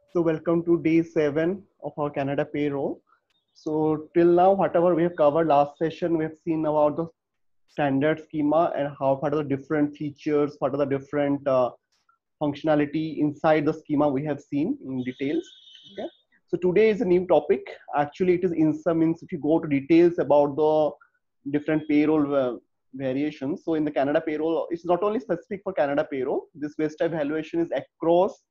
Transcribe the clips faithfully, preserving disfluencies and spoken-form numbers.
So welcome to day seven of our Canada payroll. So till now, whatever we have covered last session, we have seen about the standard schema and how what are the different features, what are the different uh, functionality inside the schema we have seen in details. Okay. So today is a new topic. Actually, it is in some means if you go to details about the different payroll uh, variations. So in the Canada payroll, it's not only specific for Canada payroll. This waste type valuation is across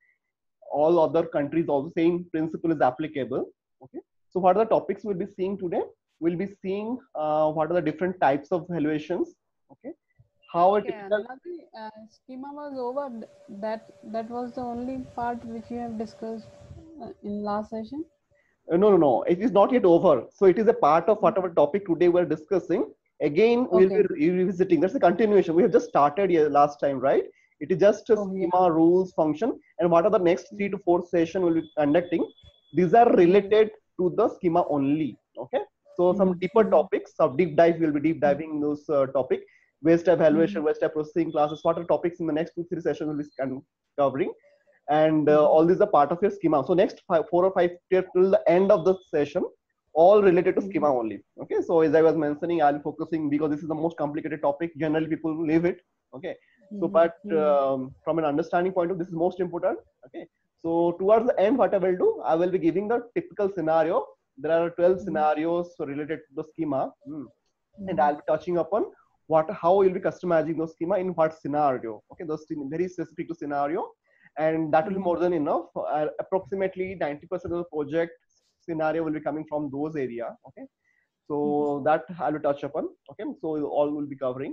all other countries. Also, same principle is applicable. Okay. So what are the topics we'll be seeing today? We'll be seeing uh, what are the different types of valuations. Okay. How a Okay, typical Raghavi, uh, schema was over. Th- That that was the only part which you have discussed uh, in last session. Uh, no, no, no. It is not yet over. So it is a part of whatever topic today we're discussing. Again, we'll be Okay. re- revisiting. That's a continuation. We have just started here last time, right? It is just a Oh yeah. schema, rules, function, and what are the next three to four session we'll be conducting. These are Mm-hmm. related to the schema only. Okay. So some deeper Mm-hmm. topics, some deep dive, we'll be deep diving in those uh, topic. Waste Mm-hmm. evaluation, waste processing classes. What are topics in the next two, three sessions we'll be kind of covering, and uh, Mm-hmm. all these are part of your schema. So next five, four or five till the end of the session, all related to Mm-hmm. schema only. Okay, so as I was mentioning, I'll be focusing because this is the most complicated topic. Generally, people leave it. Okay, so but Mm-hmm. um, from an understanding point of view, this is most important. Okay, so towards the end, what I will do, I will be giving the typical scenario. There are twelve Mm-hmm. scenarios related to the schema, hmm, and Mm-hmm. I'll be touching upon what how you'll be customizing the schema in what scenario. Okay, those very specific to scenario, and that will be Mm-hmm. more than enough. Uh, approximately ninety percent of the project scenario will be coming from those area. Okay, Mm-hmm. so that I will touch upon. Okay, so all will be covering.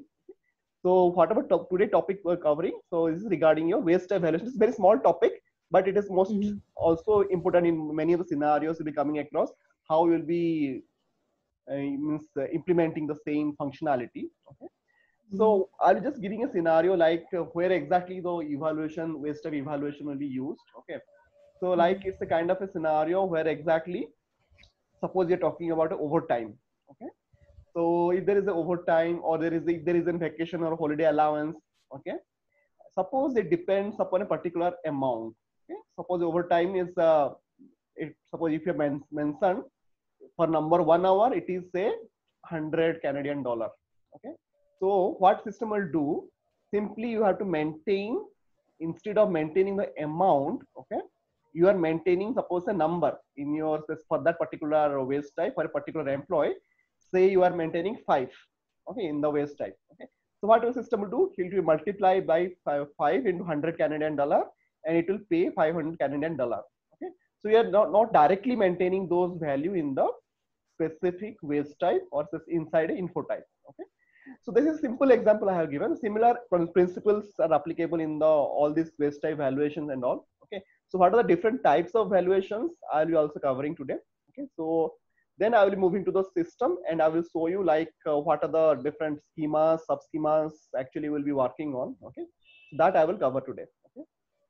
So whatever to- today topic we're covering, so this is regarding your waste evaluation. It's a very small topic, but it is most Mm-hmm. also important in many of the scenarios you'll be coming across. How you'll be uh, means uh, implementing the same functionality. Okay, Mm-hmm. so I'll just giving a scenario like uh, where exactly the evaluation waste type evaluation will be used. Okay, so like it's a kind of a scenario where exactly suppose you're talking about overtime. Okay, so if there is a overtime or there is a, if there is a vacation or holiday allowance. Okay, suppose it depends upon a particular amount. Okay, suppose overtime is uh, it, suppose if you men- mentioned for number one hour it is say one hundred Canadian dollar. Okay, so what system will do, simply you have to maintain, instead of maintaining the amount. Okay, you are maintaining suppose a number in your for that particular waste type for a particular employee. Say you are maintaining five. Okay, in the waste type. Okay, so what your system will do, it will multiply by five, five into one hundred Canadian dollar, and it will pay five hundred Canadian dollar. Okay, so you are not, not directly maintaining those value in the specific waste type or inside a info type. Okay, so this is a simple example I have given. Similar principles are applicable in the all these waste type valuations and all. Okay, so what are the different types of valuations I'll be also covering today. Okay, so then I will be moving to the system and I will show you like uh, what are the different schemas, sub schemas actually will be working on. Okay, so that I will cover today. Okay,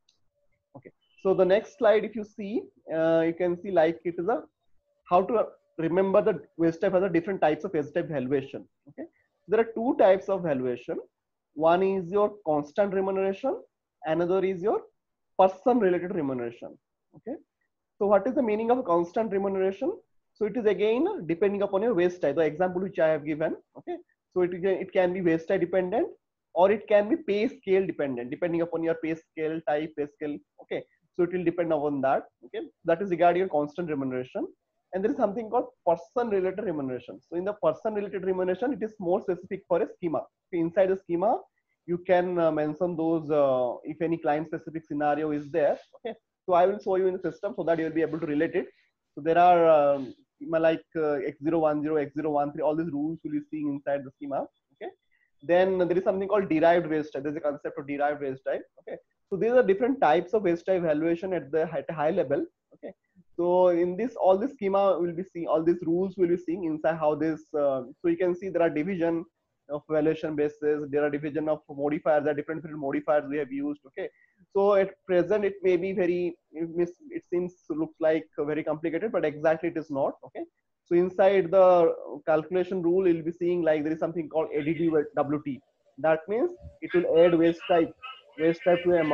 okay. So the next slide, if you see, uh, you can see like it is a how to remember the waste type has a different types of waste type valuation. Okay, there are two types of valuation. One is your constant remuneration, another is your person related remuneration. Okay, so what is the meaning of constant remuneration? So it is again depending upon your waste type, the example which I have given. Okay, so it, it can be waste type dependent or it can be pay scale dependent, depending upon your pay scale type, pay scale. Okay, so it will depend upon that. Okay, that is regarding your constant remuneration. And there is something called person related remuneration. So in the person related remuneration, it is more specific for a schema. Okay, inside the schema, you can uh, mention those uh, if any client specific scenario is there. Okay, so I will show you in the system so that you will be able to relate it. So there are um, schema like uh, x zero one zero, x zero one three, all these rules will be seeing inside the schema. Okay, then there is something called derived waste type. There's a concept of derived waste type. Okay, so these are different types of waste type evaluation at the at a high level. Okay, so in this all this schema will be seeing, all these rules will be seeing inside how this. Uh, so you can see there are division of valuation basis. There are division of modifiers. There are different different modifiers we have used. Okay, so at present it may be very it seems looks like very complicated, but exactly it is not. Okay, so inside the calculation rule you'll be seeing like there is something called additive W T. That means it will add waste type waste type to amount.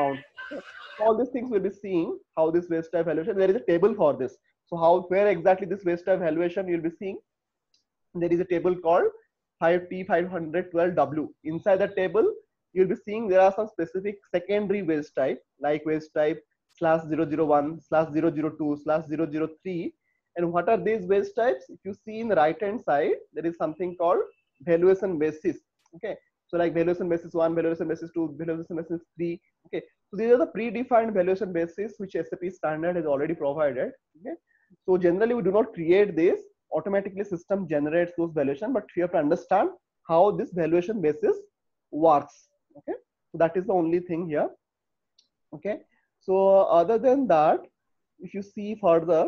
All these things we'll be seeing how this waste type valuation. There is a table for this. So how where exactly this waste type valuation you'll be seeing. There is a table called five T five twelve W. Inside the table, you'll be seeing there are some specific secondary waste type like waste type slash zero zero one slash zero zero two slash zero zero three. And what are these waste types? If you see in the right hand side, there is something called valuation basis. Okay. So like valuation basis one, valuation basis two, valuation basis three. Okay. So these are the predefined valuation basis which S A P standard has already provided. Okay. So generally we do not create this, automatically system generates those valuation, but you have to understand how this valuation basis works. Okay. So that is the only thing here. Okay. So other than that, if you see further,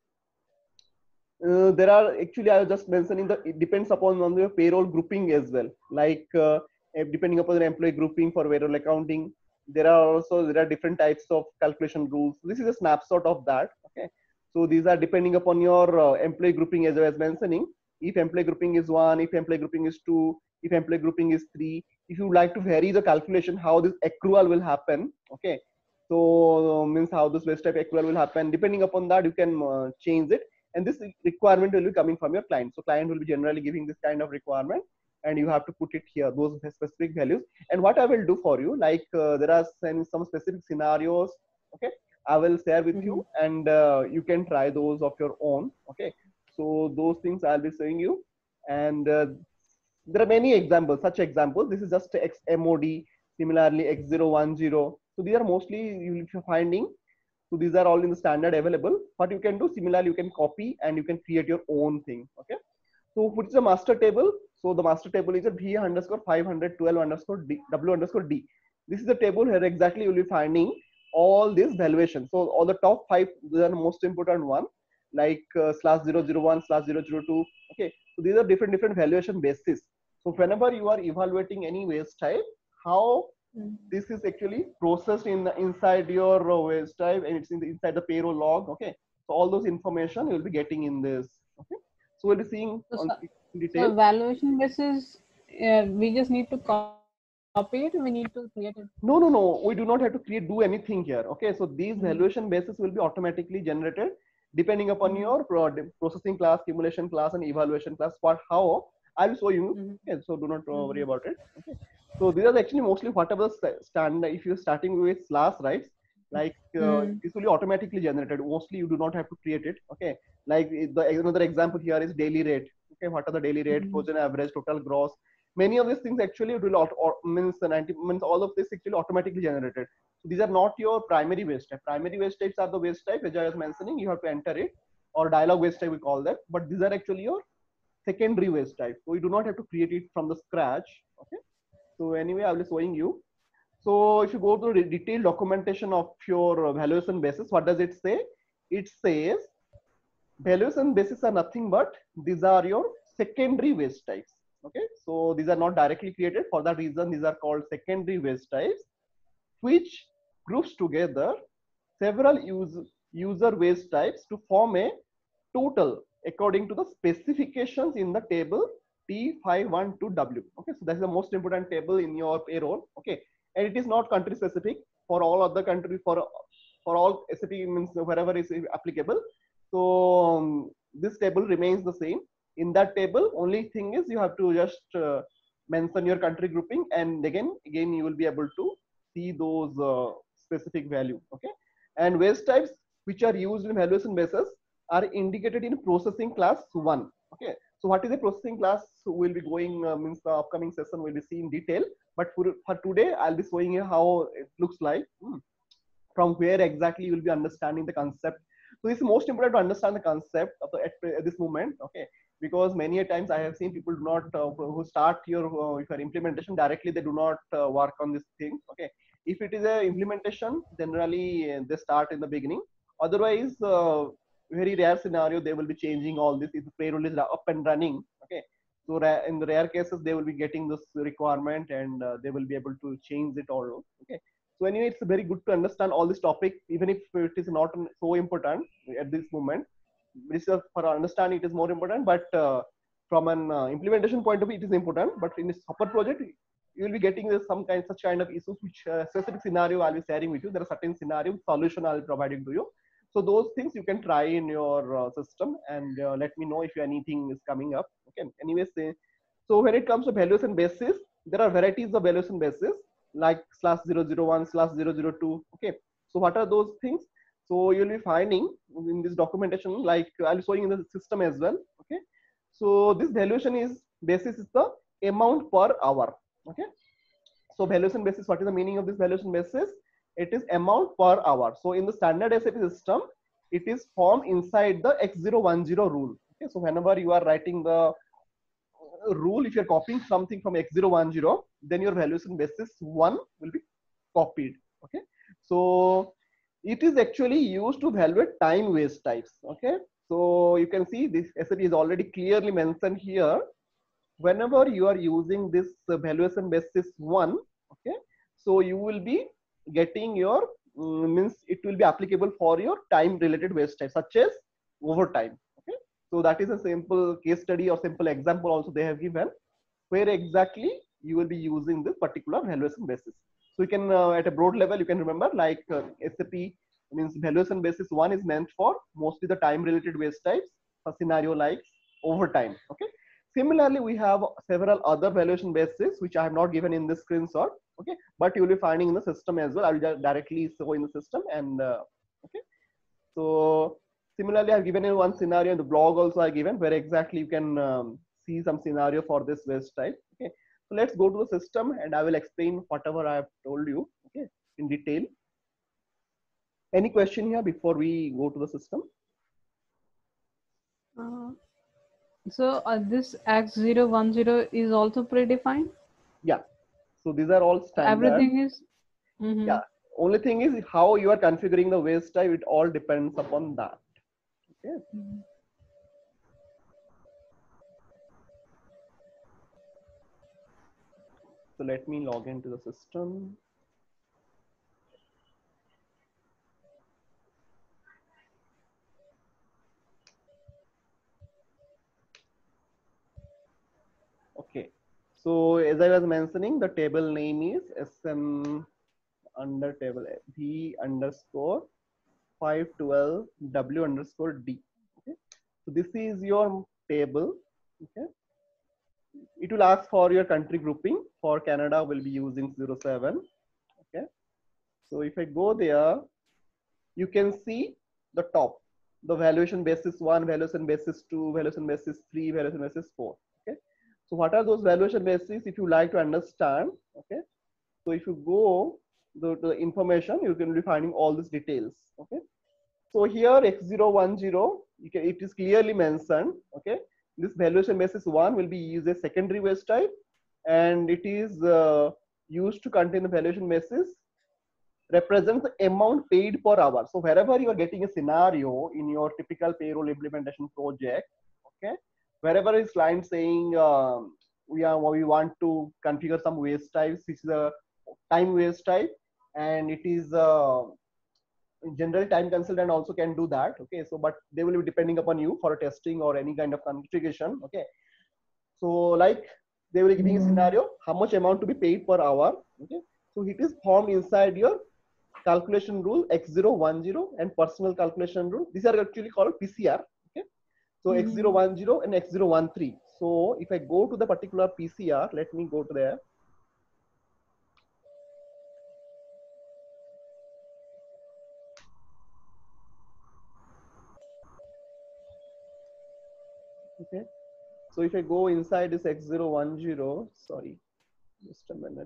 uh, there are actually, I was just mentioning that it depends upon on the payroll grouping as well. Like uh, depending upon the employee grouping for payroll accounting, there are also there are different types of calculation rules. This is a snapshot of that. Okay. So these are depending upon your uh, employee grouping, as I was mentioning. If employee grouping is one, if employee grouping is two, if employee grouping is three, if you would like to vary the calculation, how this accrual will happen. Okay. So uh, means how this waste type accrual will happen. Depending upon that, you can uh, change it. And this requirement will be coming from your client. So client will be generally giving this kind of requirement, and you have to put it here, those specific values. And what I will do for you, like uh, there are some, some specific scenarios. Okay. I will share with mm-hmm. you, and uh, you can try those of your own. Okay. So those things I'll be showing you. And uh, there are many examples, such examples. This is just X M O D, similarly X zero one zero. So these are mostly you will be finding. So these are all in the standard available. What you can do, similarly, you can copy and you can create your own thing. Okay. So what is the master table? So the master table is a V underscore five twelve underscore D, W underscore D. This is the table where exactly you will be finding all these valuations. So all the top five, they are the most important one, like uh, slash zero zero one, slash zero zero two. Okay. So these are different, different valuation basis. So whenever you are evaluating any waste type, how this is actually processed in the inside your waste type, and it's in the, inside the payroll log. Okay. So all those information you'll be getting in this. Okay. So we'll be seeing so, on detail. So valuation basis, uh, we just need to copy it. We need to create it. No, no, no. We do not have to create do anything here. Okay. So these mm-hmm. valuation basis will be automatically generated depending upon mm-hmm. your pro processing class, simulation class, and evaluation class. For how I'll show you. Mm-hmm. Okay. So do not uh, mm-hmm. worry about it. Okay. So these are actually mostly whatever standard. If you're starting with slash, right? Like uh, mm. this will be automatically generated. Mostly you do not have to create it. Okay. Like the another example here is daily rate. Okay. What are the daily rate? Mm. Frozen average, total gross. Many of these things actually will auto, or means the ninety means all of this actually automatically generated. So these are not your primary waste type. Primary waste types are the waste type which I was mentioning. You have to enter it, or dialog waste type we call that. But these are actually your secondary waste type. So you do not have to create it from the scratch. Okay. So anyway, I will be showing you. So if you go to the detailed documentation of your valuation basis, what does it say? It says valuation basis are nothing but these are your secondary waste types. Okay. So these are not directly created. For that reason, these are called secondary waste types, which groups together several use, user waste types to form a total according to the specifications in the table T five one two W. Okay, so that's the most important table in your payroll. Okay, and it is not country specific. For all other countries, for for all S A P means wherever is applicable. So um, this table remains the same. In that table, only thing is you have to just uh, mention your country grouping, and again, again you will be able to see those uh, specific value. Okay, and waste types which are used in valuation basis are indicated in processing class one. Okay. So what is a processing class? So we'll be going, uh, means the upcoming session will be seen in detail. But for, for today, I'll be showing you how it looks like, hmm, from where exactly you will be understanding the concept. So it's most important to understand the concept of the, at, at this moment, okay? Because many a times I have seen people do not, uh, who start your, uh, your implementation directly, they do not uh, work on this thing, okay? If it is a implementation, generally uh, they start in the beginning. Otherwise, uh, very rare scenario, they will be changing all this if the payroll is up and running. Okay. So in the rare cases, they will be getting this requirement, and uh, they will be able to change it all. Okay. So anyway, it's very good to understand all this topic, even if it is not so important at this moment. This is for understanding, it is more important, but uh, from an uh, implementation point of view, it is important. But in a support project, you will be getting this some kind such kind of issues, which uh, specific scenario I'll be sharing with you. There are certain scenario solution I'll be providing to you. So those things you can try in your uh, system, and uh, let me know if anything is coming up. Okay. Anyways, uh, so when it comes to valuation basis, there are varieties of valuation basis like slash zero zero one, slash zero zero two. Okay. So what are those things? So you'll be finding in this documentation, like I'll be showing in the system as well. Okay. So this valuation is basis is the amount per hour. Okay. So valuation basis, what is the meaning of this valuation basis? It is amount per hour. So in the standard S A P system, it is formed inside the X zero one zero rule. Okay. So whenever you are writing the rule, if you're copying something from X zero one zero, then your valuation basis one will be copied. Okay. So it is actually used to evaluate time waste types. Okay. So you can see this S A P is already clearly mentioned here. Whenever you are using this uh, valuation basis one, okay, so you will be getting your um, means it will be applicable for your time related waste types such as overtime. Okay. So that is a simple case study or simple example also they have given where exactly you will be using this particular valuation basis. So you can uh, at a broad level you can remember like uh, S A P means valuation basis one is meant for mostly the time related waste types, a scenario like overtime. Okay. Similarly, we have several other valuation bases which I have not given in this screenshot. Okay, but you will be finding in the system as well. I will directly show in the system. And uh, okay, so similarly, I've given you one scenario in the blog also I given where exactly you can um, see some scenario for this waste type. Okay, so let's go to the system and I will explain whatever I have told you. Okay, in detail. Any question here before we go to the system? Uh, so uh, this X zero one zero is also predefined? Yeah. So these are all standard. Everything is. Mm-hmm. Yeah. Only thing is how you are configuring the waste type. It all depends upon that. Okay. Mm-hmm. So let me log into the system. Okay. So as I was mentioning, the table name is S M under table V underscore five twelve W underscore D. Okay. So this is your table. Okay. It will ask for your country grouping. For Canada, we'll be using zero seven. Okay. So if I go there, you can see the top, the valuation basis one, valuation basis two, valuation basis three, valuation basis four. Okay. So what are those valuation bases if you like to understand? Okay. So if you go to the information, you can be finding all these details. Okay. So here X zero one zero, you can, it is clearly mentioned. Okay. This valuation basis one will be used as secondary waste type, and it is uh, used to contain the valuation basis represents the amount paid per hour. So wherever you are getting a scenario in your typical payroll implementation project, okay, wherever is line saying um, we are we want to configure some waste types, which is a time waste type, and it is uh, general time consultant also can do that. Okay, so but they will be depending upon you for testing or any kind of configuration. Okay, so like they will be giving a scenario how much amount to be paid per hour. Okay, so it is formed inside your calculation rule X zero one zero and personal calculation rule. These are actually called P C R. Okay, so mm-hmm. X zero one zero and X zero one three. So if I go to the particular P C R, let me go to there. Okay, so if I go inside this X zero one zero, sorry, just a minute.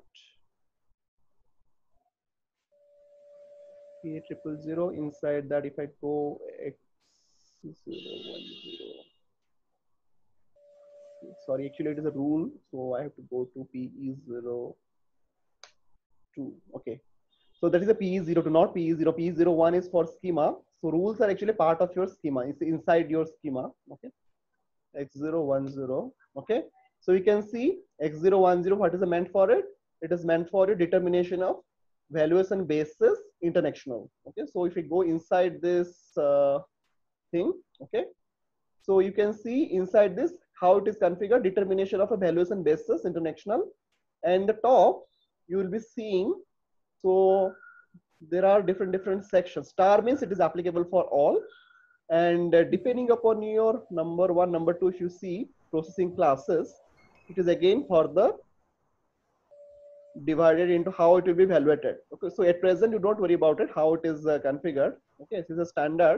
P triple zero inside that, if I go X zero one zero, sorry, actually it is a rule, so I have to go to P E zero two. Okay, so that is a P E zero two, not P E zero. P E zero one is for schema. So rules are actually part of your schema. It's inside your schema. Okay, X zero one zero. Okay, so you can see X zero one zero. What is it meant for? It it is meant for a determination of valuation basis international. Okay, so if we go inside this uh, thing, okay, so you can see inside this how it is configured, determination of a valuation basis international, and the top you will be seeing, so there are different different sections. Star means it is applicable for all, and uh, depending upon your number one, number two, if you see processing classes, it is again further divided into how it will be evaluated. Okay, so at present you don't worry about it how it is uh, configured. Okay, this is a standard.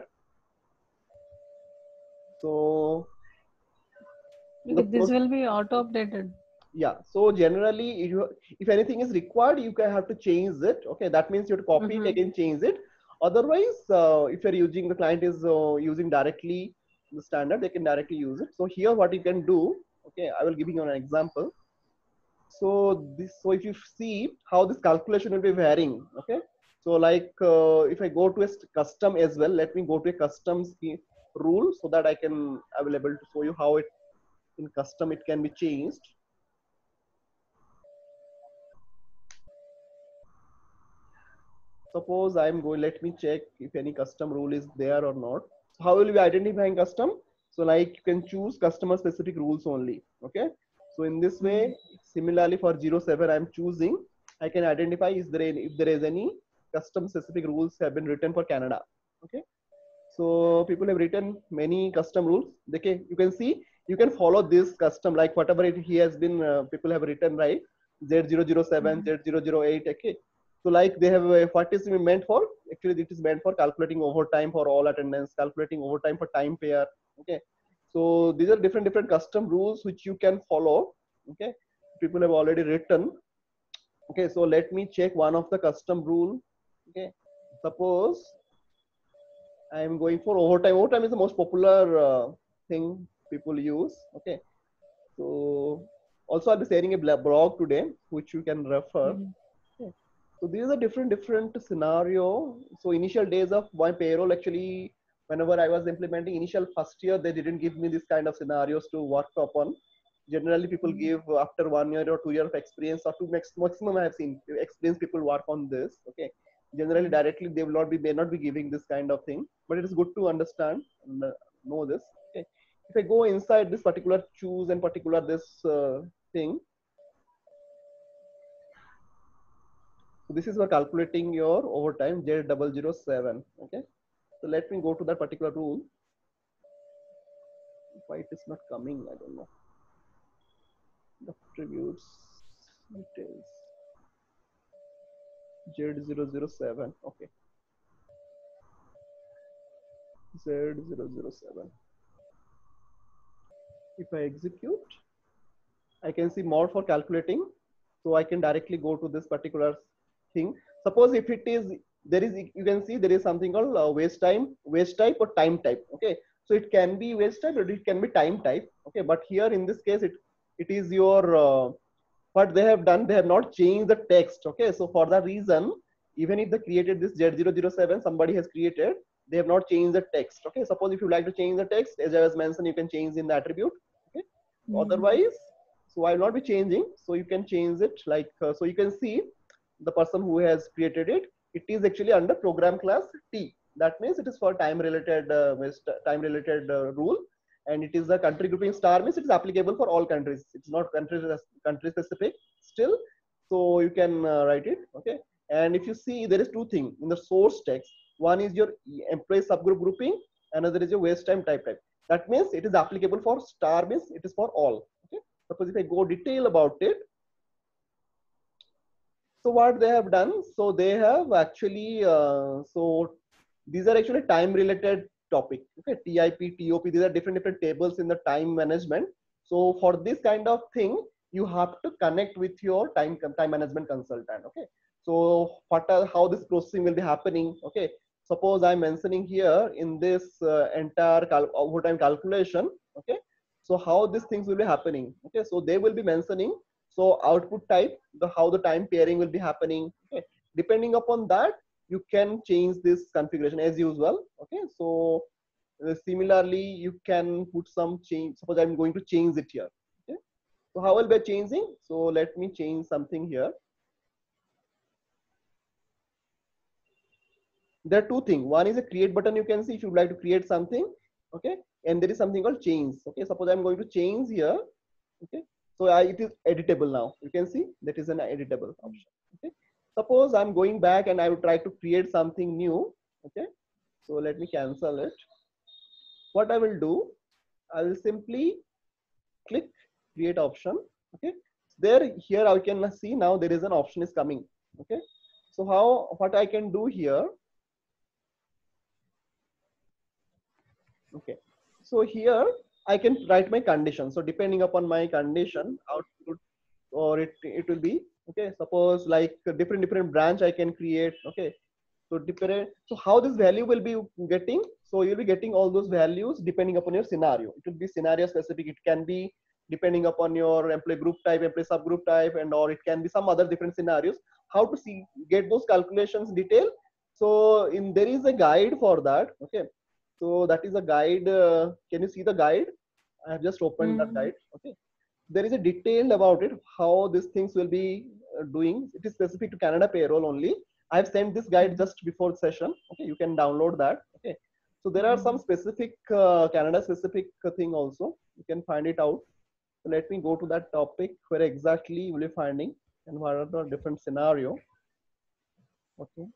So Okay, this will be auto updated. Yeah, so generally if, you, if anything is required, you can have to change it. Okay, that means you have to copy Mm-hmm. it again, change it. Otherwise, uh, if you're using, the client is uh, using directly the standard, they can directly use it. So here what you can do, okay, I will give you an example. So this, so if you see how this calculation will be varying, okay. So like uh, if I go to a custom as well, let me go to a custom scheme rule so that I can, I will able to show you how it in custom it can be changed. Suppose I'm going, let me check if any custom rule is there or not. So how will we identifying custom? So like you can choose customer specific rules only. Okay. So in this way, similarly for zero seven, I'm choosing, I can identify is there any, if there is any custom specific rules have been written for Canada. Okay. So people have written many custom rules. Okay. You can see, you can follow this custom, like whatever it he has been, uh, people have written, right? Z zero zero seven, Mm-hmm. Z zero zero eight. Okay. So like they have uh, what is meant for, actually it is meant for calculating overtime for all attendance, calculating overtime for time pair. Okay. So these are different different custom rules which you can follow. Okay. People have already written. Okay. So let me check one of the custom rule. Okay. Suppose I am going for overtime. Overtime is the most popular uh, thing people use. Okay. So also I'll be sharing a blog today which you can refer. Mm-hmm. Okay. So these are different different scenario. So initial days of my payroll, actually whenever I was implementing initial first year, they didn't give me this kind of scenarios to work upon. Generally people Mm-hmm. give after one year or two year of experience, or two max, maximum I have seen experienced people work on this. Okay. Generally directly they will not be, may not be giving this kind of thing, but it is good to understand and uh, know this. Okay. If I go inside this particular choose and particular this uh, thing, so this is for calculating your overtime Z zero zero seven. Okay. So let me go to that particular rule. Why it is not coming, I don't know. The attributes details Z zero zero seven. Okay. Z zero zero seven. If I execute, I can see more for calculating. So I can directly go to this particular thing. Suppose if it is, there is, you can see there is something called uh, waste time, waste type or time type. Okay. So it can be waste type or it can be time type. Okay. But here in this case, it, it is your, uh, what they have done, they have not changed the text. Okay. So for that reason, even if they created this Z zero zero seven, somebody has created, they have not changed the text. Okay. Suppose if you like to change the text, as I was mentioned, you can change in the attribute. Okay. So Mm-hmm. otherwise, so I will not be changing. So you can change it like, uh, so you can see the person who has created it, it is actually under program class T. That means it is for time related, uh, time related uh, rule. And it is the country grouping star means it is applicable for all countries. It's not country, country specific still. So you can uh, write it. Okay. And if you see, there is two things in the source text. One is your employee subgroup grouping. Another is your waste time type type. That means it is applicable for star means it is for all. Okay. Suppose if I go detail about it. So what they have done, so they have actually, uh, so these are actually time related topic. Okay, T I P, T O P, these are different different tables in the time management. So for this kind of thing, you have to connect with your time time management consultant. Okay, so what are, how this processing will be happening? Okay, suppose I'm mentioning here in this uh, entire cal overtime calculation. Okay, so how these things will be happening? Okay, so they will be mentioning. So output type, the how the time pairing will be happening. Okay, depending upon that, you can change this configuration as usual. Okay, so uh, similarly, you can put some change. Suppose I'm going to change it here. Okay, so how will be changing? So let me change something here. There are two things. One is a create button. You can see if you would like to create something. Okay, and there is something called change. Okay, suppose I'm going to change here. Okay, So I, it is editable now. You can see that is an editable option. Okay. Suppose I'm going back and I would try to create something new. Okay. So let me cancel it. What I will do, I will simply click create option. Okay. There here I can see now there is an option is coming. Okay. So how, what I can do here. Okay. So here I can write my condition. So depending upon my condition, output or it it will be okay. Suppose like a different different branch I can create. Okay. So different. So how this value will be getting? So you'll be getting all those values depending upon your scenario. It will be scenario specific. It can be depending upon your employee group type, employee subgroup type, and or it can be some other different scenarios. How to see get those calculations detail? So in there is a guide for that. Okay. So that is a guide. Uh, can you see the guide? I have just opened that Mm. guide. Okay. There is a detail about it, how these things will be uh, doing. It is specific to Canada payroll only. I've sent this guide just before session. Okay, you can download that. Okay. So there are some Mm. specific uh, Canada specific thing also. You can find it out. So let me go to that topic where exactly you will be finding and what are the different scenario. Okay.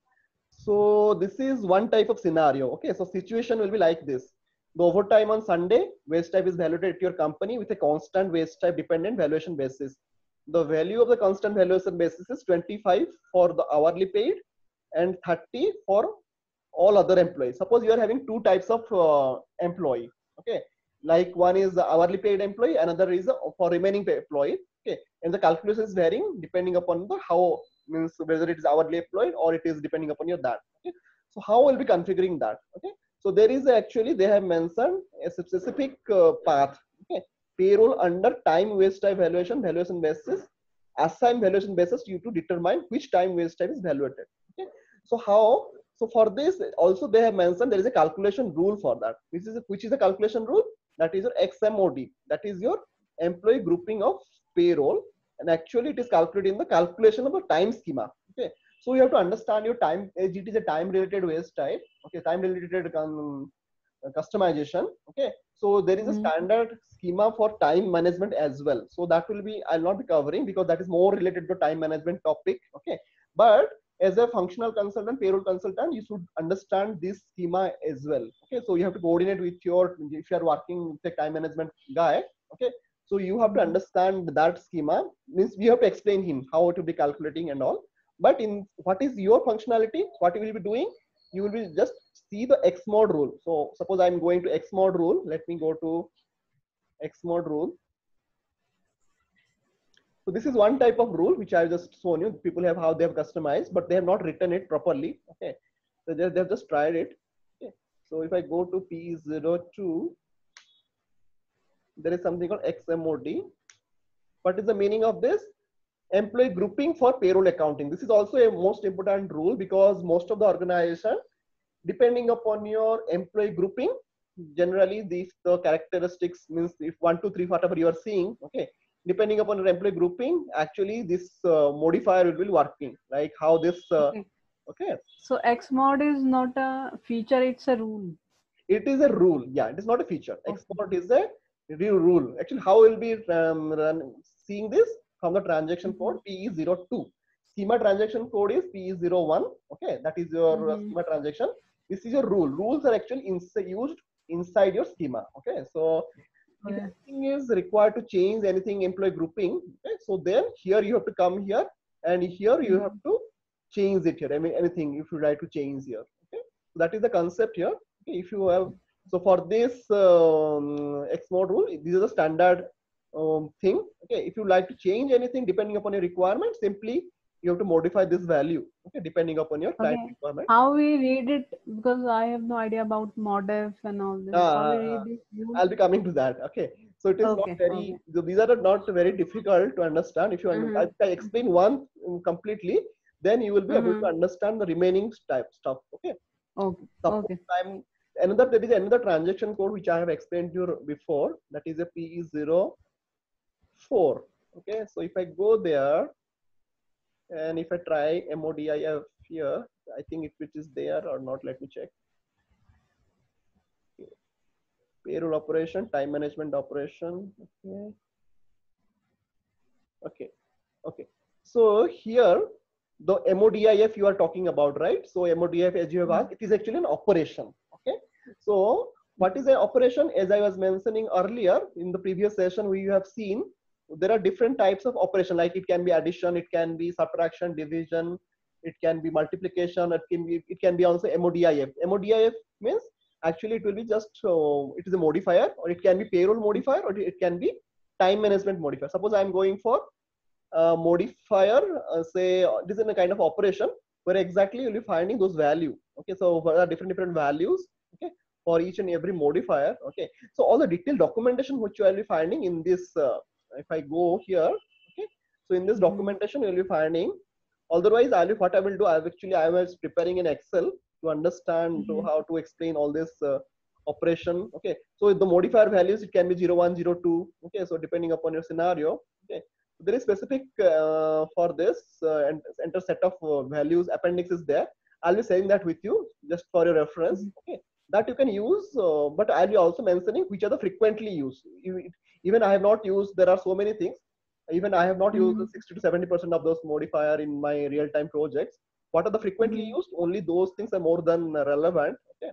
So this is one type of scenario. Okay, so situation will be like this. The overtime on Sunday, wage type is valued at your company with a constant wage type dependent valuation basis. The value of the constant valuation basis is twenty-five for the hourly paid and thirty for all other employees. Suppose you are having two types of uh, employee. Okay, like one is the hourly paid employee, another is the for remaining pay employee. Okay, and the calculation is varying depending upon the how means whether it is hourly employed or it is depending upon your that. Okay, so how will be configuring that? Okay, so there is actually they have mentioned a specific uh, path. Okay, payroll under time waste type valuation valuation basis, assign valuation basis you to determine which time waste type is valuated. Okay, so how? So for this also they have mentioned there is a calculation rule for that. Which is a, which is a calculation rule? That is your X M O D. That is your employee grouping of payroll, and actually it is calculated in the calculation of a time schema. Okay, so you have to understand your time. It is a time related waste type. Okay, time related um, customization. Okay, so there is a Mm. standard schema for time management as well. So that will be I'll not be covering because that is more related to time management topic. Okay, but as a functional consultant, payroll consultant, you should understand this schema as well. Okay, so you have to coordinate with your if you are working with a time management guy. Okay, so you have to Mm. understand that schema. Means we have to explain him how to be calculating and all. But in what is your functionality, what you will be doing, you will be just see the X mode rule. So suppose I'm going to X mode rule. Let me go to X mode rule. So this is one type of rule which I've just shown you. People have how they have customized, but they have not written it properly. Okay, so they they've just tried it. Okay, so if I go to P zero two, there is something called X M O D. What is the meaning of this? Employee grouping for payroll accounting. This is also a most important rule because most of the organization, depending upon your employee grouping, generally these the characteristics means if one, two, three, whatever you are seeing, okay, depending upon your employee grouping, actually this uh, modifier will be working. Like how this, uh, Okay. okay, So X mod is not a feature; it's a rule. it is a rule. Yeah, it is not a feature. Okay. Export is a real rule. Actually, how will be um, run, seeing this from the transaction code Mm-hmm. P E zero two. Schema transaction code is P E zero one. Okay, that is your uh, Mm-hmm. schema transaction. This is your rule. Rules are actually ins used inside your schema. Okay, so if Okay. anything is required to change anything employee grouping, okay, so then here you have to come here and here you have Mm-hmm. to change it here. I mean anything if you try to change here. Okay, so that is the concept here. Okay, if you have so for this um, X mode rule, this is a standard um, thing. Okay, if you like to change anything depending upon your requirement, simply you have to modify this value. Okay, depending upon your client Okay. requirement. How we read it? Because I have no idea about modef and all this. How we Uh, read this rule? I'll be coming to that. Okay, so it is not Okay. very. Okay. So these are not very difficult to understand. If you under, Mm-hmm. if I explain one um, completely, then you will be able to Mm-hmm. understand the remaining type stuff. Okay. Okay. Suppose Okay. I'm another there is another transaction code which I have explained to you before. That is a P E zero four. Okay, so if I go there and if I try MODIF here, I think if it is there or not. Let me check. Payroll operation, time management operation. Okay. Okay. Okay. So here the MODIF you are talking about, right? So MODIF, as you have asked, it is actually an operation. Okay. So what is an operation? As I was mentioning earlier in the previous session, we have seen there are different types of operation. Like it can be addition, it can be subtraction, division, it can be multiplication, it can be it can be also MODIF. MODIF means actually it will be just uh, it is a modifier, or it can be payroll modifier, or it can be time management modifier. Suppose I'm going for uh, modifier, uh, say uh, this is a kind of operation where exactly you'll be finding those value. Okay, so there are different different values. Okay, for each and every modifier. Okay, so all the detailed documentation which you will be finding in this. Uh, if I go here, okay, so in this documentation you'll be finding. Otherwise, I'll what I will do. I actually I was preparing in Excel to understand to how to explain all this uh, operation. Okay, so the modifier values it can be zero one zero two. Okay, so depending upon your scenario. Okay, there is specific uh, for this uh, and enter set of uh, values appendix is there. I'll be saying that with you just for your reference. Okay, that you can use, uh, but I'll be also mentioning which are the frequently used. Even I have not used. There are so many things. Even I have not used Mhm. sixty to seventy percent of those modifier in my real-time projects. What are the frequently Mhm. used? Only those things are more than relevant. Okay.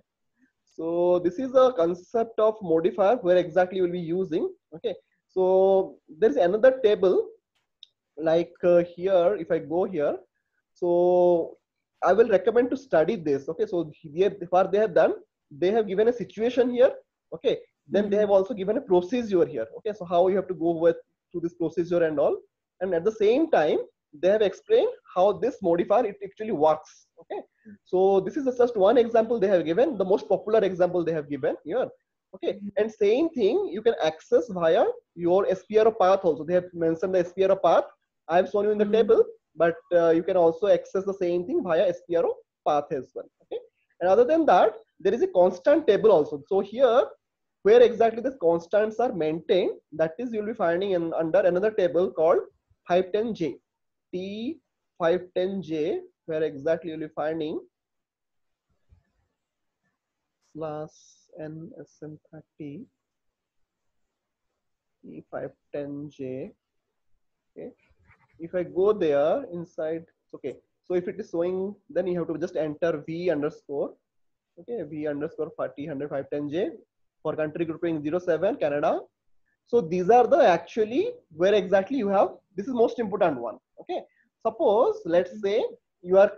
So this is a concept of modifier where exactly you will be using. Okay. So there is another table like uh, here. If I go here, so I will recommend to study this. Okay. So here, what they have done, they have given a situation here. Okay. Then they have Mhm. also given a procedure here. Okay. So how you have to go with through this procedure and all. And at the same time, they have explained how this modifier it actually works. Okay. So this is just one example they have given, the most popular example they have given here. Okay. And same thing you can access via your S P R O path also. They have mentioned the S P R O path. I have shown you in the Mhm. table, but uh, you can also access the same thing via S P R O path as well. Okay. And other than that, there is a constant table also. So here, where exactly the constants are maintained, that is you'll be finding in under another table called five ten J. T five ten J, where exactly you'll be finding slash N S M thirty T five ten J. Okay. If I go there inside, okay. So if it is showing, then you have to just enter V underscore, okay, V underscore forty, one hundred, five ten J for country grouping zero seven Canada. So these are the actually where exactly you have, this is most important one. Okay. Suppose let's say you are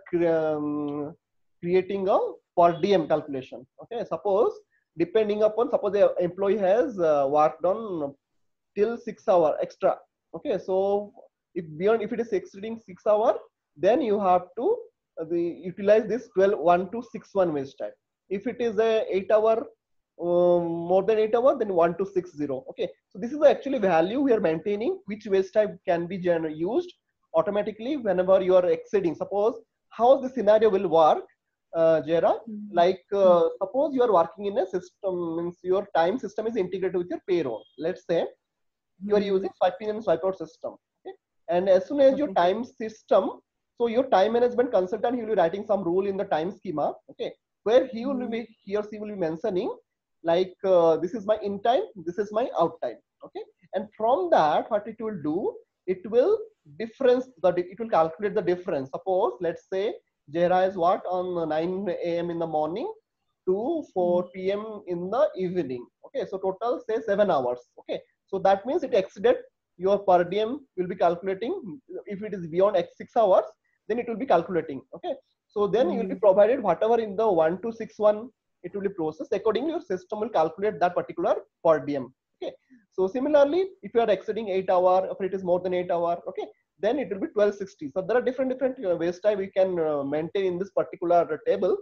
um, creating a per diem calculation. Okay. Suppose depending upon, suppose the employee has uh, worked on till six hour extra. Okay. So if beyond, if it is exceeding six hour, then you have to uh, the, utilize this twelve one to six one wage time. If it is a eight hour um, more than eight hours, then one to six zero. Okay, so this is the actually value we are maintaining, which waste type can be used automatically whenever you are exceeding. Suppose how the scenario will work, uh, Jera, Mhm. like uh, suppose you are working in a system, means your time system is integrated with your payroll. Let's say you are Mhm. using swipe in and swipe out system. Okay, and as soon as your Okay. time system, so your time management consultant, he will be writing some rule in the time schema. Okay, where he will Mhm. be, he or she will be mentioning like uh, this is my in time, this is my out time. Okay, and from that what it will do, it will difference the, it will calculate the difference. Suppose let's say Jera is what on nine a m in the morning to Mhm. four p m in the evening. Okay, so total say seven hours. Okay, so that means it exceeded your per diem will be calculating. If it is beyond X six hours, then it will be calculating. Okay, so then you will be Mhm. provided whatever in the one to six one, it will be processed accordingly. Your system will calculate that particular per diem. Okay, so similarly, if you are exceeding eight hour, if it is more than eight hour, okay, then it will be twelve sixty. So there are different different uh, waste time we can uh, maintain in this particular table,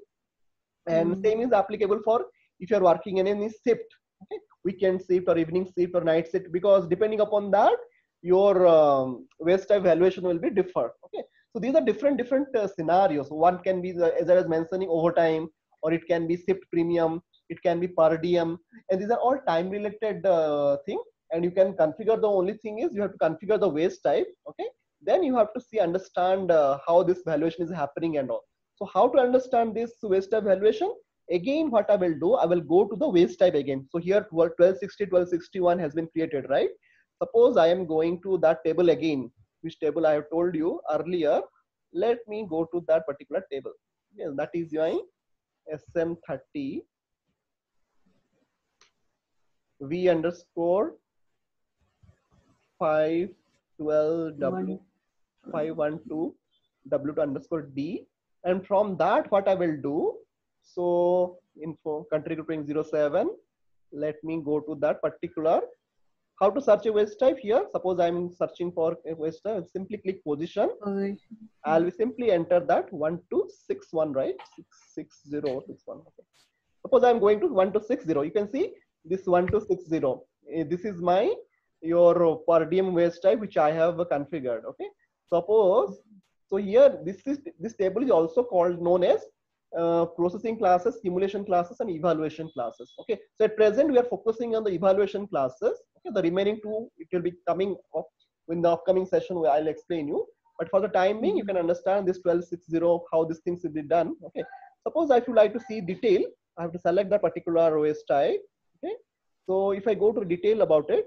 and Mhm. same is applicable for if you are working in any shift. Okay, weekend shift or evening shift or night shift, because depending upon that your um, waste time valuation will be different. Okay, so these are different different uh, scenarios. One can be the, as I was mentioning, overtime, or it can be shift premium, it can be per diem, and these are all time related uh, thing. And you can configure, the only thing is you have to configure the waste type. Okay, then you have to see, understand uh, how this valuation is happening and all. So how to understand this waste type valuation? Again, what I will do, I will go to the waste type again. So here twelve sixty, twelve sixty-one has been created, right? Suppose I am going to that table again, which table I have told you earlier. Let me go to that particular table. Yes, that is my S M thirty V underscore five twelve W five one two W two underscore D. And from that, what I will do, so info country grouping zero seven, let me go to that particular. How to search a waste type here? Suppose I'm searching for a waste type, simply click position. Position. I'll simply enter that one two six one, right? six six zero six one. Okay. Suppose I'm going to one two six zero. You can see this one two six zero. This is my your per diem waste type which I have configured. Okay. Suppose so here this is this table is also called known as uh, processing classes, simulation classes, and evaluation classes. Okay. So at present we are focusing on the evaluation classes. Okay. The remaining two it will be coming up in the upcoming session where I'll explain you. But for the time being, you can understand this twelve sixty how these things will be done. Okay. Suppose I would like to see detail, I have to select that particular waste type. Okay. So if I go to detail about it,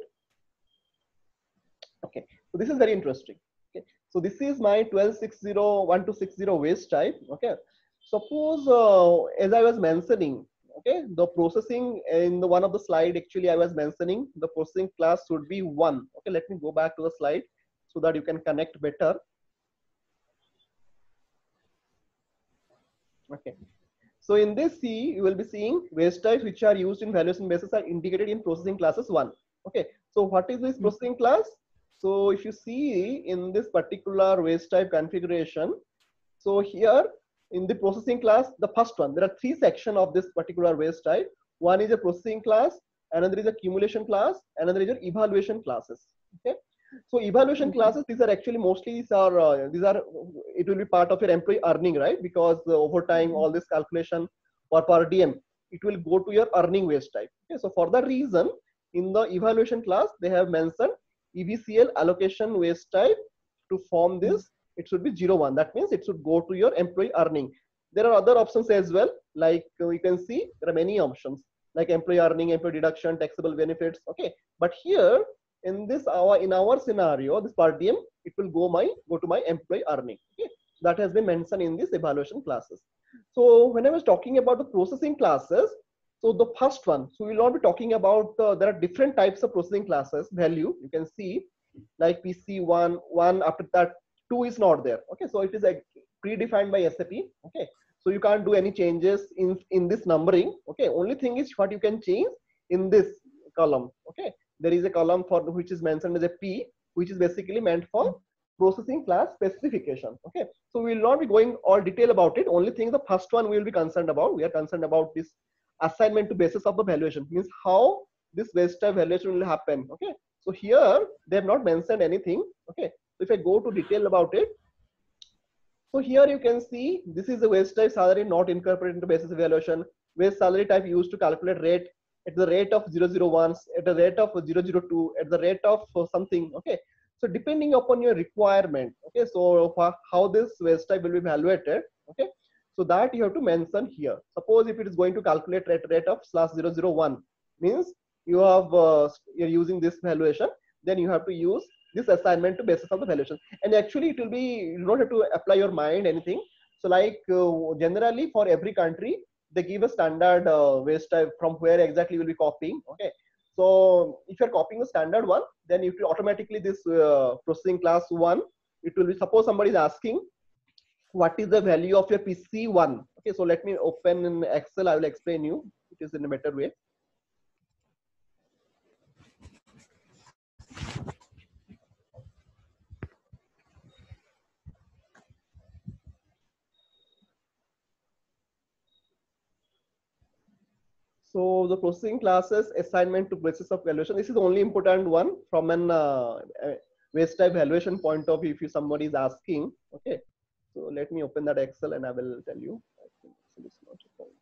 okay. So this is very interesting. Okay. So this is my twelve sixty one two sixty waste type. Okay. Suppose uh, as I was mentioning, okay, the processing in the one of the slide actually I was mentioning the processing class should be one. Okay. Let me go back to the slide so that you can connect better. Okay. So in this C, you will be seeing waste types which are used in valuation basis are indicated in processing classes one. Okay. So what is this processing class? So if you see in this particular waste type configuration, so here in the processing class, the first one, there are three sections of this particular waste type. One is a processing class, another is a accumulation class, another is an evaluation classes. Okay. So evaluation classes, these are actually mostly these are uh, these are it will be part of your employee earning, right? Because uh, over time, all this calculation for per diem, it will go to your earning waste type. Okay, so for that reason, in the evaluation class, they have mentioned E V C L allocation waste type to form this. It should be zero one. That means it should go to your employee earning. There are other options as well, like uh, you can see there are many options like employee earning, employee deduction, taxable benefits. Okay, but here in this our in our scenario, this per diem, it will go my go to my employee earning. Okay, that has been mentioned in this evaluation classes. So when I was talking about the processing classes, so the first one, so we will not be talking about uh, there are different types of processing classes value. You can see like P C one, one after that two is not there. Okay, so it is like predefined by S A P. Okay, so you can't do any changes in in this numbering. Okay, only thing is what you can change in this column. Okay, there is a column for which is mentioned as a P, which is basically meant for processing class specification. Okay, so we will not be going all detail about it. Only thing the first one we will be concerned about. We are concerned about this assignment to basis of the valuation, means how this waste type valuation will happen. Okay, so here they have not mentioned anything. Okay, so if I go to detail about it, so here you can see this is the waste type salary not incorporated into basis evaluation. Waste salary type used to calculate rate at the rate of zero zero ones, at the rate of zero zero two, at the rate of something. Okay, so depending upon your requirement. Okay, so how this waste type will be evaluated. Okay, so that you have to mention here. Suppose if it is going to calculate at rate of slash zero zero one, means you have uh, you're using this valuation, then you have to use this assignment to basis of the valuation. And actually it will be, you don't have to apply your mind anything. So like uh, generally for every country, they give a standard uh, waste type from where exactly you will be copying. Okay, so if you're copying the standard one, then it will automatically this uh, processing class one, it will be, suppose somebody is asking what is the value of your P C one. Okay, so let me open in Excel, I will explain you, it is in a better way. So the processing classes assignment to basis of valuation, this is the only important one from an uh, waste type valuation point of view if you somebody is asking. Okay, so let me open that Excel and I will tell you. I think Excel is not a problem.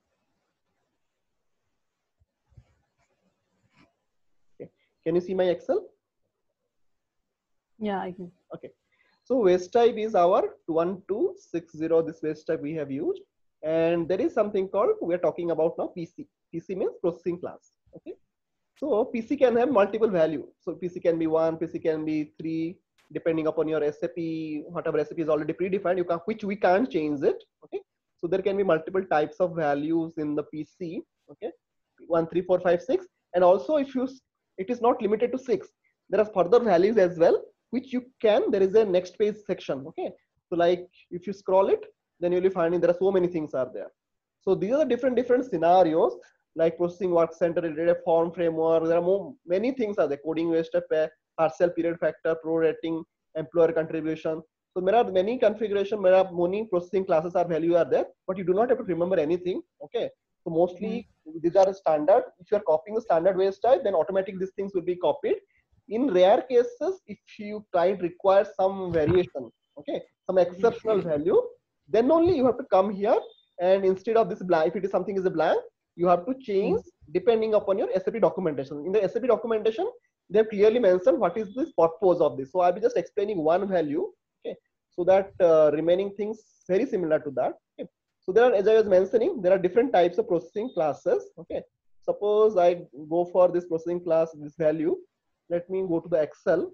Okay, can you see my Excel? Yeah, I can. Okay, so waste type is our one two six zero, this waste type we have used, and there is something called, we are talking about now P C. P C means processing class. Okay, So P C can have multiple value. So P C can be one, P C can be three, depending upon your recipe, whatever recipe is already predefined, you can, which we can't change it. Okay. So there can be multiple types of values in the P C. Okay. One, three, four, five, six. And also if you, it is not limited to six. There are further values as well, which you can, there is a next page section. Okay. So like if you scroll it, then you'll be finding there are so many things are there. So these are the different, different scenarios like processing work center related form framework. There are more, many things are there. Coding waste, partial period factor, pro rating, employer contribution. So there are many configuration, there are many processing classes are value are there, but you do not have to remember anything. Okay. So mostly mm-hmm. these are standard. If you are copying the standard waste type, then automatically these things will be copied. In rare cases, if you client requires some variation, okay, some exceptional value, then only you have to come here, and instead of this blank, if it is something is a blank, you have to change depending upon your S A P documentation. In the S A P documentation, they have clearly mentioned what is this purpose of this. So I'll be just explaining one value, okay, so that uh, remaining things very similar to that. Okay. So there are, as I was mentioning, there are different types of processing classes. Okay. Suppose I go for this processing class, this value. Let me go to the Excel.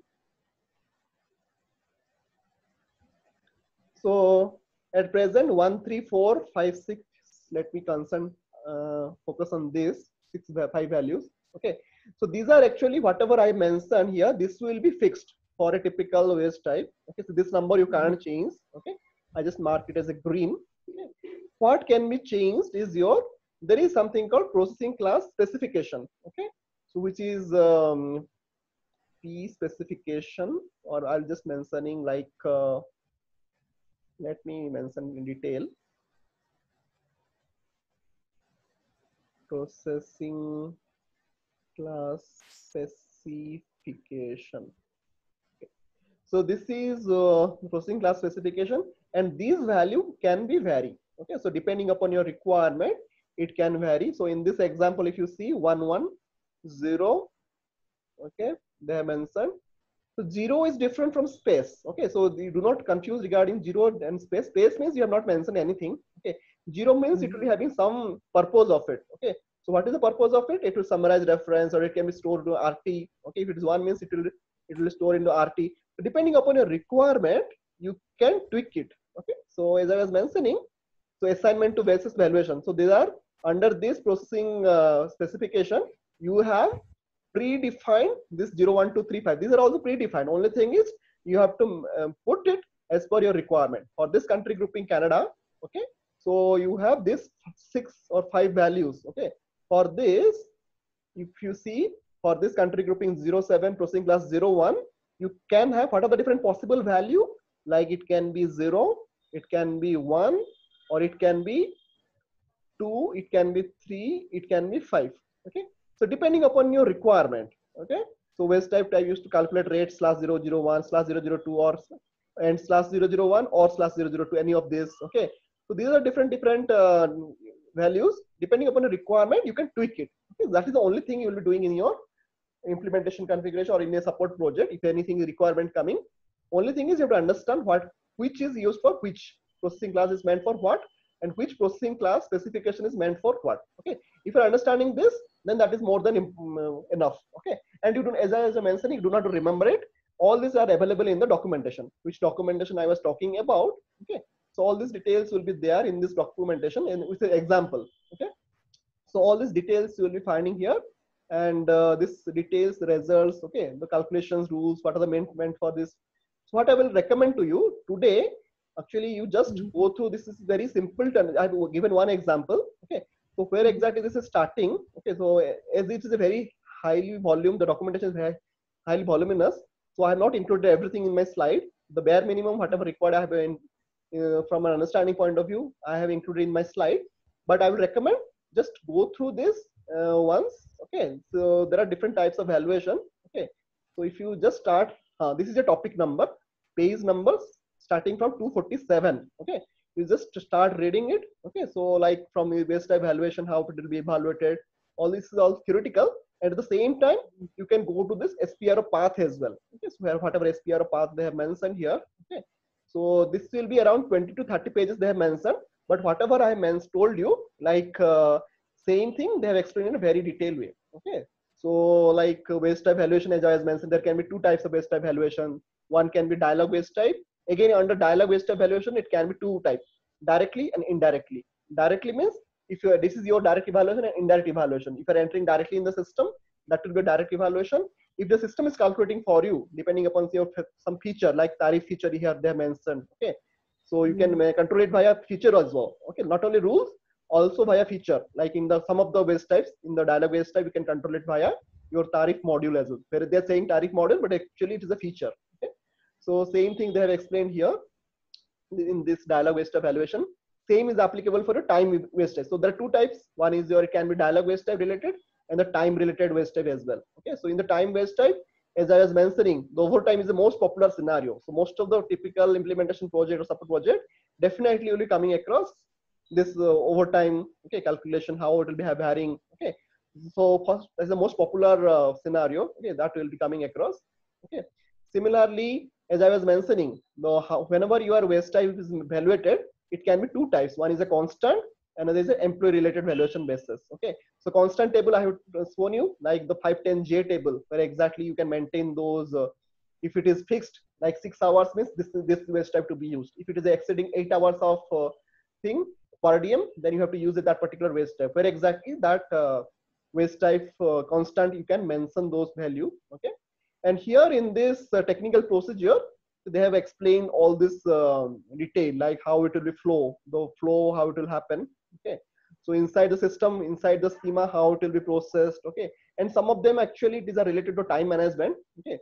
So at present, one, three, four, five, six. Let me concern, uh, focus on this six, five values. Okay. So these are actually whatever I mentioned here. This will be fixed for a typical waste type. Okay. So this number you can't change. Okay. I just mark it as a green. Okay. What can be changed is your, there is something called processing class specification. Okay. So which is um, P specification, or I'll just mentioning like, uh, let me mention in detail. Processing class specification. Okay. So this is uh, processing class specification, and these value can be vary. Okay, so depending upon your requirement, it can vary. So in this example, if you see one one zero, okay, they have mentioned. So zero is different from space. Okay, so you do not confuse regarding zero and space. Space means you have not mentioned anything. Okay, zero means it will be having some purpose of it. Okay, so what is the purpose of it? It will summarize reference, or it can be stored to R T. Okay, if it is one means it will it will store into R T. So depending upon your requirement, you can tweak it. Okay, so as I was mentioning, so assignment to basis valuation. So these are under this processing uh, specification, you have predefined this zero, one, two, three, five. These are also predefined. Only thing is you have to uh, put it as per your requirement. For this country grouping Canada, okay, so you have this six or five values. Okay, for this, if you see for this country grouping zero seven processing class zero one, you can have what are the different possible value, like it can be zero, it can be one, or it can be two, it can be three, it can be five. Okay, so depending upon your requirement. Okay, so waste type I used to calculate rate slash zero zero one slash zero zero two or and slash zero zero one or slash zero zero two, any of this. Okay, so these are different different uh, values. Depending upon the requirement, you can tweak it. Okay, that is the only thing you will be doing in your implementation configuration or in a support project. If anything is requirement coming, only thing is you have to understand what which is used for which, processing class is meant for what, and which processing class specification is meant for what. Okay, if you're understanding this, then that is more than um, enough. Okay, and you don't, as I was mentioning, you do not remember it. All these are available in the documentation, which documentation I was talking about. Okay, so all these details will be there in this documentation and with an example. Okay, so all these details you will be finding here, and uh, this details the results. Okay, the calculations rules, what are the meant meant for this. So what I will recommend to you today, actually you just mm-hmm. go through this. Is very simple. I have given one example. Okay, so where exactly this is starting. Okay, so as it is a very highly volume, the documentation is very highly voluminous, so I have not included everything in my slide. The bare minimum whatever required I have in, uh, from an understanding point of view, I have included in my slide, but I will recommend just go through this uh, once. Okay, so there are different types of valuation. Okay, so if you just start, uh, this is a topic number, page numbers starting from two forty-seven. Okay, you just start reading it. Okay, so like from the waste type valuation, how it will be evaluated, all this is all theoretical, and at the same time you can go to this S P R O path as well. Okay, so where whatever S P R O path they have mentioned here. Okay, so this will be around twenty to thirty pages they have mentioned, but whatever I have told you, like uh, same thing they have explained in a very detailed way. Okay, So like uh, waste type valuation, as I was mentioned, there can be two types of waste type valuation. One can be dialogue waste type. Again, under dialogue waste type valuation, it can be two types, directly and indirectly. Directly means if you are, this is your direct evaluation and indirect evaluation. If you are entering directly in the system, that will be a direct evaluation. If the system is calculating for you, depending upon your some feature like tariff feature here they have mentioned, okay, so you can Mm. control it via feature as well, okay, not only rules, also via feature. Like in the some of the waste types, in the dialog waste type, you can control it via your tariff module as well, where they're saying tariff module, but actually it is a feature. Okay, so same thing they have explained here in this dialog waste type evaluation. Same is applicable for a time waste type. So there are two types. One is your, it can be dialog waste type related and the time related waste type as well. Okay, so in the time waste type, as I was mentioning, the overtime is the most popular scenario. So most of the typical implementation project or support project definitely will be coming across this uh, overtime, okay, calculation, how it will be varying. Okay, so first as the most popular uh, scenario, okay, that will be coming across. Okay, similarly, as I was mentioning, the how, whenever your waste type is evaluated, it can be two types. One is a constant, another is an employee related valuation basis. Okay, so constant table I have shown you, like the five ten J table, where exactly you can maintain those. Uh, if it is fixed, like six hours means this this waste type to be used. If it is exceeding eight hours of uh, thing per diem, then you have to use it that particular waste type. Where exactly that uh, waste type uh, constant, you can mention those value. Okay, and here in this uh, technical procedure, they have explained all this um, detail, like how it will be flow, the flow, how it will happen. Okay, so inside the system, inside the schema, how it will be processed. Okay, and some of them actually these are related to time management. Okay,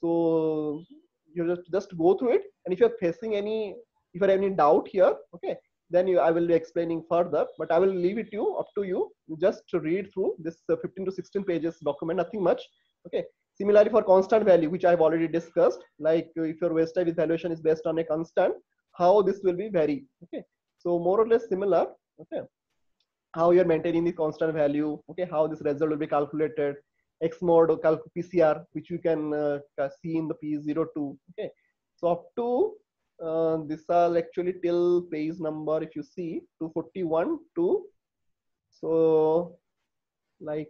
so you just just go through it, and if you're facing any, if you have any doubt here, okay, then you, I will be explaining further, but I will leave it to you, up to you, just to read through this uh, fifteen to sixteen pages document, nothing much. Okay, similarly for constant value, which I've already discussed, like uh, if your waste type evaluation is based on a constant, how this will be vary. Okay, so more or less similar. Okay, how you're maintaining the constant value. Okay, how this result will be calculated, X mode or calc P C R, which you can uh, see in the P zero two. Okay, so up to uh, this are actually till page number, if you see, two forty-one to, so like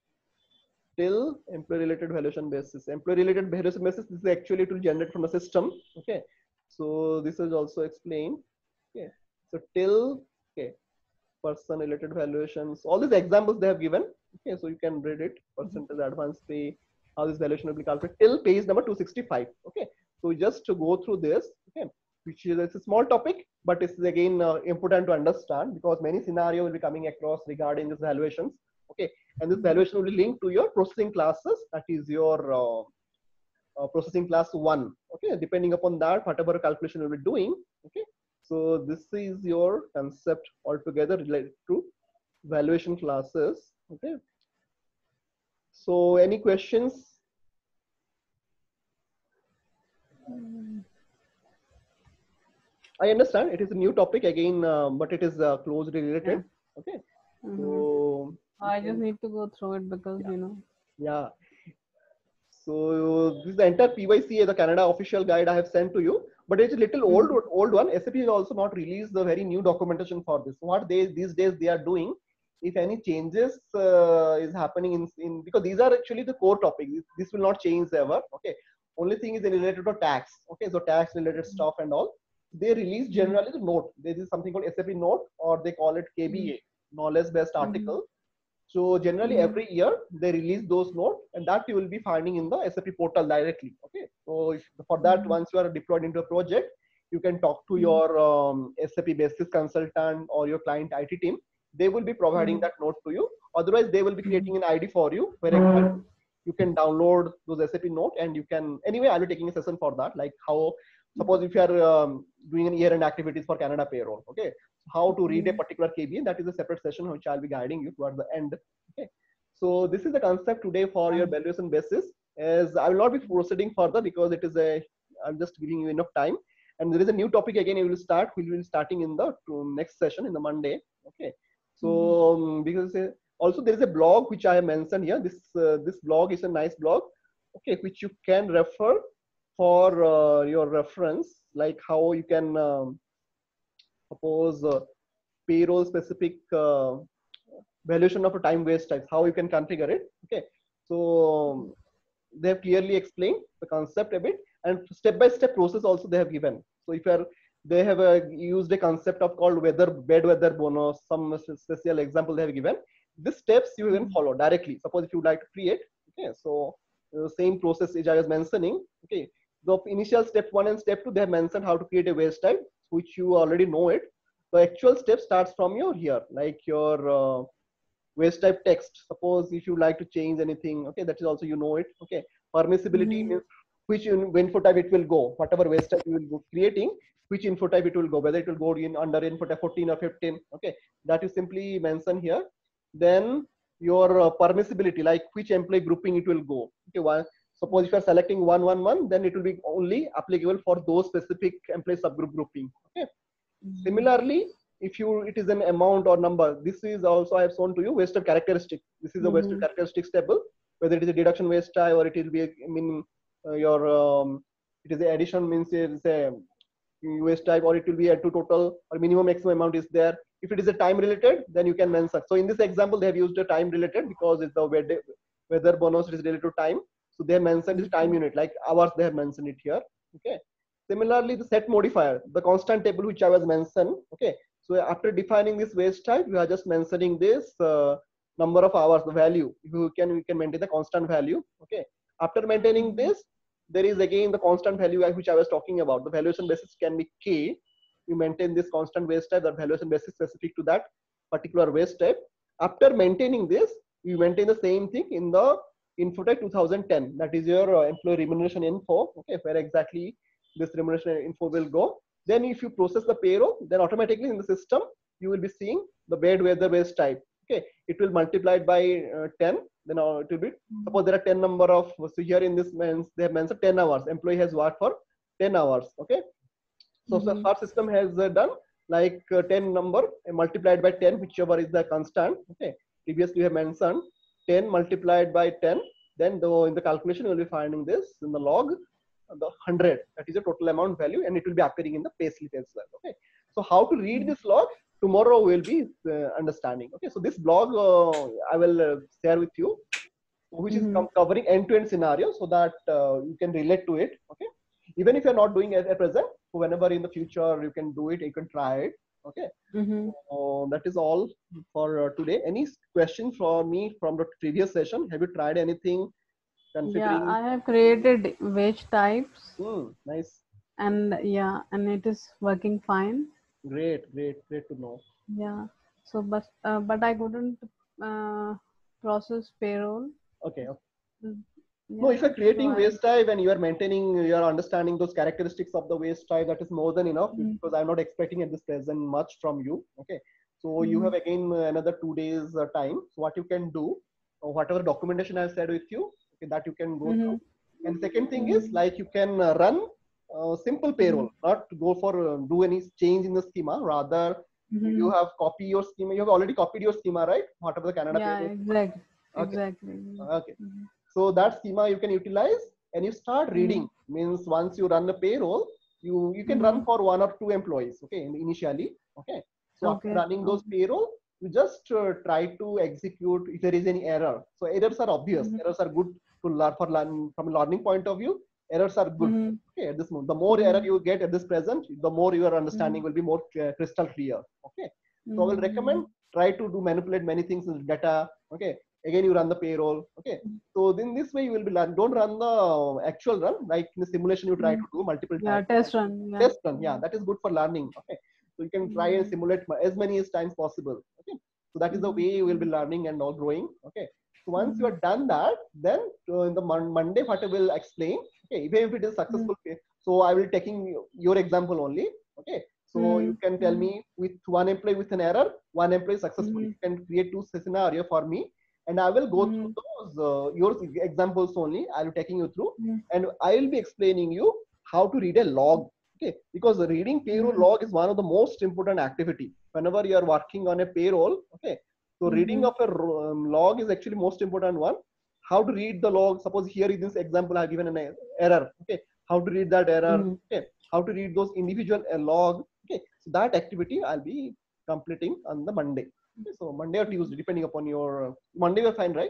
till employee related valuation basis. Employee related valuation basis, this is actually to generate from the system. Okay, so this is also explained. Okay, so till, okay, person related valuations, all these examples they have given. Okay, so you can read it, percentage advance pay, how this valuation will be calculated till page number two sixty-five. Okay, so just to go through this, okay, which is it's a small topic, but it's again uh, important to understand, because many scenario will be coming across regarding these valuations. Okay, and this valuation will be linked to your processing classes, that is your uh, uh, processing class one. Okay, depending upon that, whatever calculation you'll be doing. Okay, so this is your concept altogether related to valuation classes. Okay, so any questions? Mm. I understand it is a new topic again, um, but it is uh, closely Yeah. related. Okay, Mhm. so I just can, need to go through it because yeah, you know. yeah. So this is the entire P Y C A, the Canada official guide I have sent to you, but it's a little old, Mhm. old one. S A P has also not released the very new documentation for this. What they these days they are doing, if any changes uh, is happening in, in, because these are actually the core topics. This, this will not change ever. Okay, only thing is related to tax. Okay, so tax related stuff and all. They release Mhm. generally the note. There is something called S A P note, or they call it Mhm. K B A, knowledge based Mhm. article. So generally Mhm. every year they release those notes, and that you will be finding in the S A P portal directly. Okay. So if, for that, Mhm. once you are deployed into a project, you can talk to Mhm. your um, S A P basis consultant or your client I T team. They will be providing Mhm. that note to you. Otherwise, they will be Mhm. creating an I D for you where exactly you can download those S A P note, and you can, anyway, I'll be taking a session for that. Like how, suppose if you are um, doing an year end activities for Canada payroll. Okay, how to read a Mhm. particular K B A, that is a separate session which I'll be guiding you towards the end. Okay, so this is the concept today for your Um, valuation basis. As I will not be proceeding further because it is a, I'm just giving you enough time. And there is a new topic again. We will start. We will be starting in the next session in the Monday. Okay. mhm. So um, because uh, also there is a blog which I have mentioned here. This uh, this blog is a nice blog. Okay, which you can refer for uh, your reference, like how you can um, suppose uh, payroll specific uh, valuation of a time waste types, how you can configure it. Okay, So they have clearly explained the concept a bit, and step by step process also they have given. So if you are, they have uh, used a concept of called weather bed weather bonus, some special example they have given. These steps you can follow directly. Suppose if you would like to create, okay, so uh, same process which I was mentioning, okay, the initial step one and step two they have mentioned how to create a waste type, which you already know it. The actual step starts from your here, like your uh, waste type text. Suppose if you like to change anything, okay, that is also you know it. Okay, permissibility Mm-hmm. means which in- info type it will go, whatever waste type you will go creating, which info type it will go, whether it will go in under info type fourteen or fifteen. Okay, that is simply mentioned here. Then your uh, permissibility, like which employee grouping it will go. Okay, one, suppose if you are selecting one one one, then it will be only applicable for those specific employee subgroup grouping. Okay, similarly, if you it is an amount or number, this is also I have shown to you waste type characteristic. This is a waste type Mm-hmm. characteristics table, whether it is a deduction waste type or it will be a, I mean uh, your um, it is a addition means it's a waste type, or it will be a to total or minimum maximum amount is there. If it is a time related, then you can mention. So in this example, they have used a time related because it's the weather weather bonus is related to time. So they have mentioned this time unit like hours. They have mentioned it here. Okay. Similarly, the set modifier, the constant table which I was mentioned. Okay. So after defining this waste type, we are just mentioning this uh, number of hours, the value. You can we can maintain the constant value. Okay. After maintaining this, there is again the constant value which I was talking about. The valuation basis can be K. You maintain this constant waste type, that valuation basis specific to that particular waste type. After maintaining this, you maintain the same thing in the info type two thousand ten. That is your uh, employee remuneration info. Okay, where exactly this remuneration info will go. Then if you process the payroll, then automatically in the system, you will be seeing the bed weather waste type. Okay, it will multiply it by uh, ten. Then uh, it will be, suppose there are ten number of, so here in this means they have mentioned ten hours. Employee has worked for ten hours. Okay, so, so Mm-hmm. our system has uh, done like uh, ten number uh, multiplied by ten, whichever is the constant. Okay, previously we have mentioned ten multiplied by ten. Then the, in the calculation you will be finding this in the log, uh, the one hundred. That is the total amount value, and it will be appearing in the payslip as well. Okay, so how to read this log? Tomorrow we'll be uh, understanding. Okay, so this blog uh, I will uh, share with you, which is Mm-hmm. com- covering end-to-end scenario, so that uh, you can relate to it. Okay, even if you're not doing it at present, so whenever in the future you can do it, you can try it. Okay, Mm-hmm. so that is all for uh, today. Any questions for me from the previous session? Have you tried anything Yeah, considering? I have created wage types, Hmm, nice. and yeah, and it is working fine. Great, great, great to know. Yeah. So, but uh, but I couldn't uh, process payroll. Okay, okay. Mm, No, if Yeah. you're So creating I. waste type and you are maintaining, you are understanding those characteristics of the waste type, that is more than enough, because I'm not expecting at this present much from you. Okay. So you Mm-hmm. have again uh, another two days uh, time. So what you can do, or whatever documentation I've shared with you, okay, that you can go through. Mm-hmm. And second thing is Mm-hmm. like you can uh, run uh, simple Mm-hmm. payroll, not go for uh, do any change in the schema. Rather, you Mm-hmm. have copy your schema. You have already copied your schema, right? Whatever the Canada Yeah. payroll. Exactly. Okay. Exactly. Okay. Mm-hmm. So that schema you can utilize, and you start Mm-hmm. reading. Means once you run the payroll, you you can Mm-hmm. run for one or two employees. Okay, initially. Okay. So after Okay. running those Okay. payroll, you just uh, try to execute if there is any error. So errors are obvious. Mm-hmm. Errors are good to learn for learn from a learning point of view. Errors are good. Mm-hmm. Okay, at this moment, the more error Mm-hmm. you get at this present, the more your understanding Mm-hmm. will be more uh, crystal clear. Okay. So I will Mm-hmm. recommend try to do manipulate many things in data. Okay. Again, you run the payroll. Okay. So then this way you will be learn. Don't run the actual run like in the simulation you try Mm-hmm. to do multiple Yeah. times. Test run. Yeah. Test run, yeah, that is good for learning. Okay, so you can try and Mm-hmm. simulate as many as times possible. Okay, so that is the Mm-hmm. way you will be learning and all growing. Okay, so once you Mm-hmm. are done that, then uh, in the mon- Monday, what I will explain. Okay, even if it is successful, okay, so I will taking your example only. Okay, so you can tell Mm-hmm. me with one employee with an error, one employee successfully. Mm-hmm. You can create two scenario for me, and I will go through Mm-hmm. those uh, your examples only. I will taking you through, Mm-hmm. and I will be explaining you how to read a log. Okay, because reading payroll Mm-hmm. log is one of the most important activity whenever you are working on a payroll. Okay, so reading Mm-hmm. of a um, log is actually most important one. How to read the log? Suppose here in this example I have given an error. Okay, how to read that error? Mm-hmm. Okay, how to read those individual uh, log? Okay, so that activity I'll be completing on the Monday. Okay, so Monday or Tuesday, depending upon your uh, Monday. We're fine, right?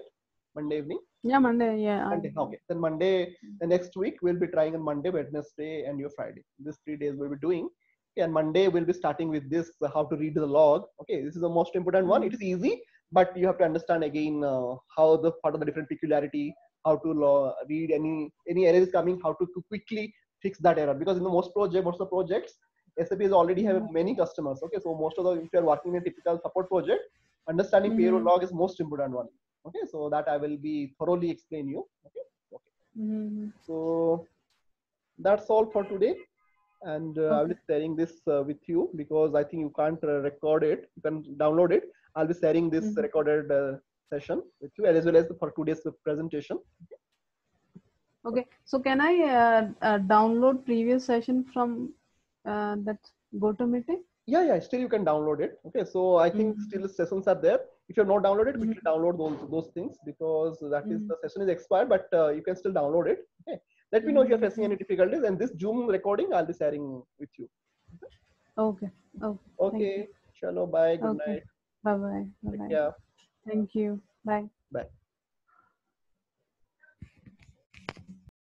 Monday evening? Yeah, Monday. Yeah. Monday. Okay. Then Monday, the next week we'll be trying on Monday, Wednesday, and your Friday. These three days we'll be doing. Okay, and Monday we'll be starting with this uh, how to read the log. Okay, this is the most important one. It is easy, but you have to understand again uh, how the part of the different peculiarity, how to law, read any any error is coming, how to quickly fix that error. Because in the most project, most of the projects, S A P is already have many customers. Okay, so most of the if you are working in a typical support project, understanding payroll log is most important one. Okay, so that I will be thoroughly explain you. Okay, okay. Mm-hmm. So that's all for today, and uh, Okay. I'll be sharing this uh, with you because I think you can't uh, record it. You can download it. I'll be sharing this Mhm. recorded uh, session with you as well as for today's presentation. Okay. So can I uh, uh, download previous session from uh, that GoToMeeting? Yeah, yeah. Still, you can download it. Okay, so I think Mhm. still sessions are there. If you have not downloaded, Mhm. quickly download those those things because that is Mhm. the session is expired, but uh, you can still download it. Okay. Let me know if you're facing any difficulties, and this Zoom recording I'll be sharing with you. Okay. Okay. Thank you. Okay. Chalo. Bye. Good Okay. night. Bye bye. Bye Take bye. care. Thank you. Bye. Bye.